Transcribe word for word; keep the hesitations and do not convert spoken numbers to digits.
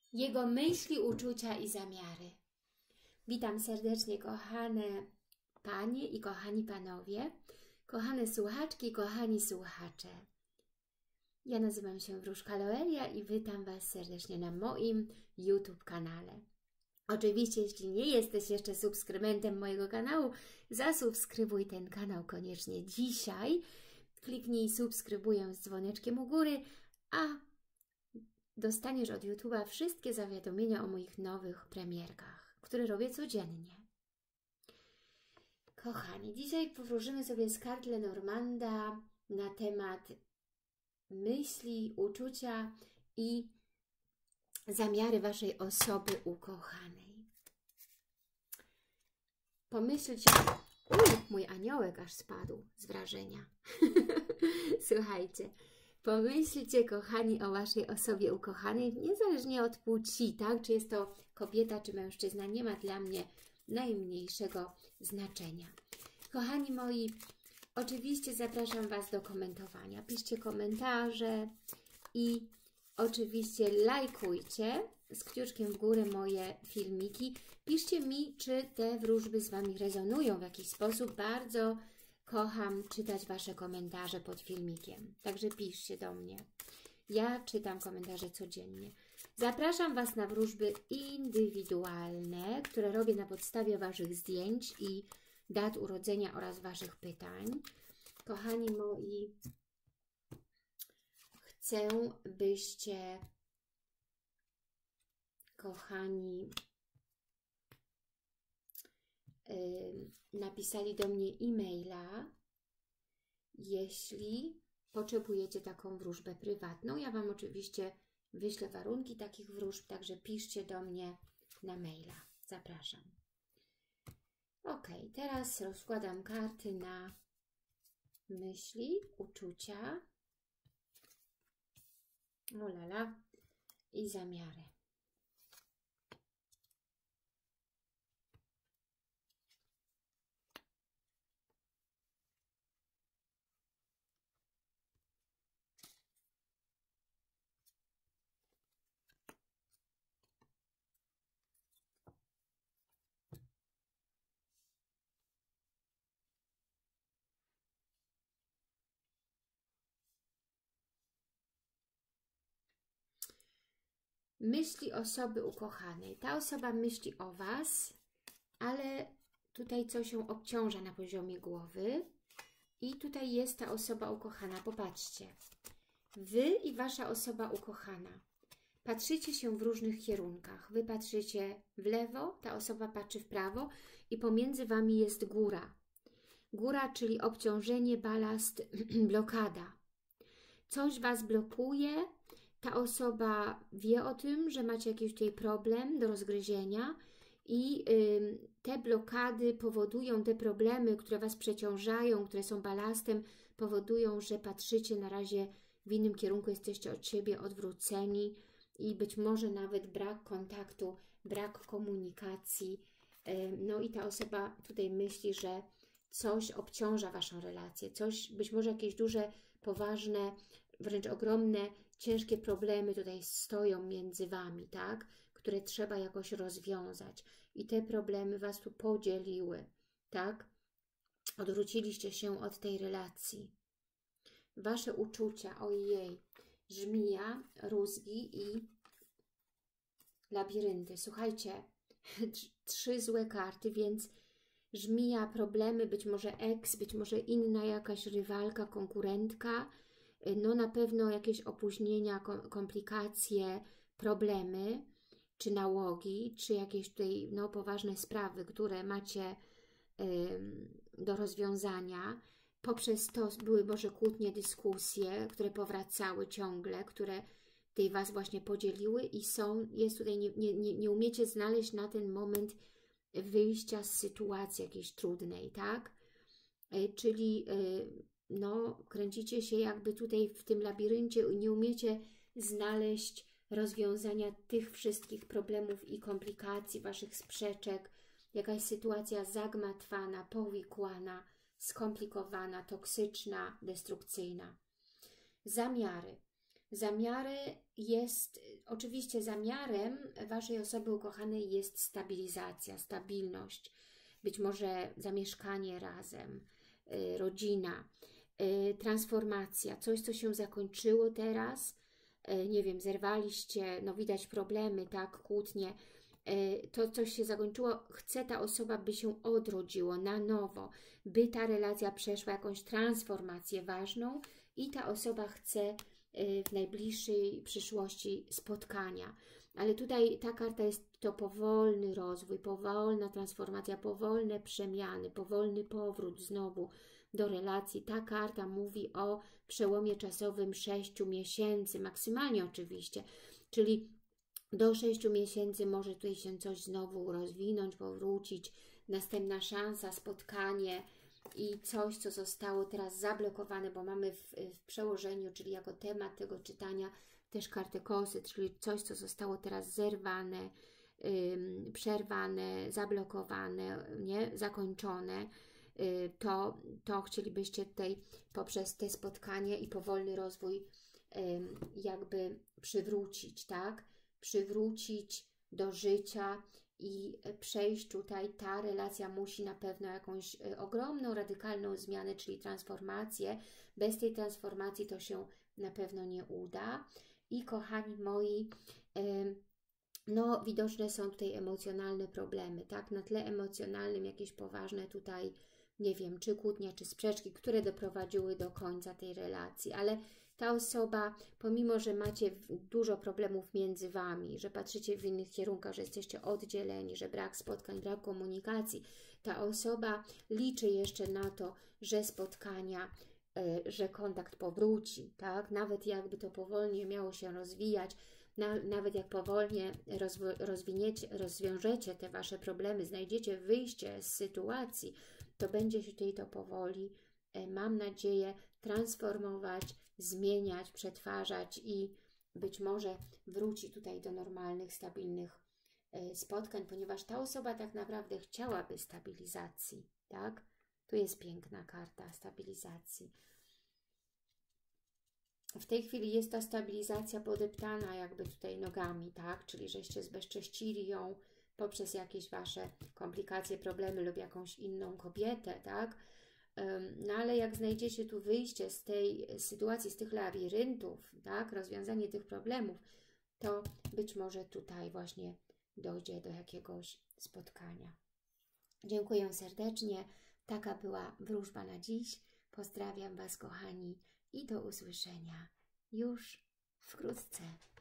Jego myśli, uczucia i zamiary. Witam serdecznie, kochane panie i kochani panowie, kochane słuchaczki, kochani słuchacze. Ja nazywam się Wróżka Loelia i witam Was serdecznie na moim YouTube kanale. Oczywiście, jeśli nie jesteś jeszcze subskrybentem mojego kanału, zasubskrybuj ten kanał koniecznie dzisiaj. Kliknij subskrybuję z dzwoneczkiem u góry, a dostaniesz od YouTube'a wszystkie zawiadomienia o moich nowych premierkach, które robię codziennie. Kochani, dzisiaj powróżymy sobie z kart Lenormanda na temat myśli, uczucia i zamiary Waszej osoby ukochanej. Pomyślcie... Uj, mój aniołek aż spadł z wrażenia. Słuchajcie, pomyślcie, kochani, o Waszej osobie ukochanej, niezależnie od płci, tak? Czy jest to kobieta, czy mężczyzna, nie ma dla mnie najmniejszego znaczenia. Kochani moi, oczywiście zapraszam Was do komentowania. Piszcie komentarze i oczywiście lajkujcie z kciuczkiem w górę moje filmiki. Piszcie mi, czy te wróżby z Wami rezonują w jakiś sposób. Bardzo kocham czytać Wasze komentarze pod filmikiem. Także piszcie do mnie. Ja czytam komentarze codziennie. Zapraszam Was na wróżby indywidualne, które robię na podstawie Waszych zdjęć i dat urodzenia oraz Waszych pytań. Kochani moi, chcę, byście, kochani, yy, napisali do mnie e-maila, jeśli potrzebujecie taką wróżbę prywatną. Ja Wam oczywiście wyślę warunki takich wróżb, także piszcie do mnie na maila. Zapraszam. Ok, teraz rozkładam karty na myśli, uczucia, o lala, i zamiary. Myśli osoby ukochanej. Ta osoba myśli o Was, ale tutaj coś ją obciąża na poziomie głowy. I tutaj jest ta osoba ukochana. Popatrzcie. Wy i Wasza osoba ukochana patrzycie się w różnych kierunkach. Wy patrzycie w lewo, ta osoba patrzy w prawo i pomiędzy Wami jest góra. Góra, czyli obciążenie, balast, blokada. Coś Was blokuje. Ta osoba wie o tym, że macie jakiś tutaj problem do rozgryzienia i y, te blokady powodują, te problemy, które Was przeciążają, które są balastem, powodują, że patrzycie na razie w innym kierunku, jesteście od siebie odwróceni i być może nawet brak kontaktu, brak komunikacji. Y, no i ta osoba tutaj myśli, że coś obciąża Waszą relację, coś, być może jakieś duże, poważne, wręcz ogromne, ciężkie problemy tutaj stoją między Wami, tak? Które trzeba jakoś rozwiązać. I te problemy Was tu podzieliły, tak? Odwróciliście się od tej relacji. Wasze uczucia, ojej, żmija, rózgi i labirynty. Słuchajcie, trzy złe karty, więc żmija, problemy, być może eks, być może inna jakaś rywalka, konkurentka, no na pewno jakieś opóźnienia, komplikacje, problemy, czy nałogi, czy jakieś tutaj no, poważne sprawy, które macie ym, do rozwiązania. Poprzez to były może kłótnie, dyskusje, które powracały ciągle, które tutaj Was właśnie podzieliły i są, jest tutaj, nie, nie, nie umiecie znaleźć na ten moment wyjścia z sytuacji jakiejś trudnej, tak? Yy, czyli yy, no, kręcicie się jakby tutaj w tym labiryncie i nie umiecie znaleźć rozwiązania tych wszystkich problemów i komplikacji, Waszych sprzeczek. Jakaś sytuacja zagmatwana, powikłana, skomplikowana, toksyczna, destrukcyjna. Zamiary. Zamiary jest, oczywiście zamiarem Waszej osoby ukochanej jest stabilizacja, stabilność, być może zamieszkanie razem, y, rodzina, y, transformacja, coś, co się zakończyło teraz, y, nie wiem, zerwaliście, no widać problemy, tak, kłótnie, y, to coś się zakończyło, chce ta osoba, by się odrodziło na nowo, by ta relacja przeszła jakąś transformację ważną i ta osoba chce w najbliższej przyszłości spotkania. Ale tutaj ta karta jest to powolny rozwój, powolna transformacja, powolne przemiany, powolny powrót znowu do relacji. Ta karta mówi o przełomie czasowym sześciu miesięcy, maksymalnie oczywiście, czyli do sześciu miesięcy może tutaj się coś znowu rozwinąć, powrócić, następna szansa, spotkanie, i coś, co zostało teraz zablokowane, bo mamy w, w przełożeniu, czyli jako temat tego czytania też kartę kosy, czyli coś, co zostało teraz zerwane, ym, przerwane, zablokowane, nie? Zakończone, yy, to, to chcielibyście tutaj poprzez te spotkanie i powolny rozwój ym, jakby przywrócić, tak? Przywrócić do życia i przejść tutaj, ta relacja musi na pewno jakąś ogromną, radykalną zmianę, czyli transformację. Bez tej transformacji to się na pewno nie uda. I kochani moi, no widoczne są tutaj emocjonalne problemy, tak? Na tle emocjonalnym jakieś poważne tutaj, nie wiem, czy kłótnie, czy sprzeczki, które doprowadziły do końca tej relacji, ale ta osoba, pomimo że macie dużo problemów między Wami, że patrzycie w innych kierunkach, że jesteście oddzieleni, że brak spotkań, brak komunikacji, ta osoba liczy jeszcze na to, że spotkania, że kontakt powróci, tak? Nawet jakby to powolnie miało się rozwijać, na, nawet jak powolnie rozwiniecie, rozwiążecie te Wasze problemy, znajdziecie wyjście z sytuacji, to będzie się tutaj to powoli, mam nadzieję, transformować, zmieniać, przetwarzać i być może wróci tutaj do normalnych, stabilnych spotkań, ponieważ ta osoba tak naprawdę chciałaby stabilizacji, tak? Tu jest piękna karta stabilizacji. W tej chwili jest ta stabilizacja podeptana jakby tutaj nogami, tak? Czyli żeście zbezcześcili ją poprzez jakieś Wasze komplikacje, problemy lub jakąś inną kobietę, tak? No ale jak znajdziecie tu wyjście z tej sytuacji, z tych labiryntów, tak, rozwiązanie tych problemów, to być może tutaj właśnie dojdzie do jakiegoś spotkania. Dziękuję serdecznie. Taka była wróżba na dziś. Pozdrawiam Was, kochani, i do usłyszenia już wkrótce.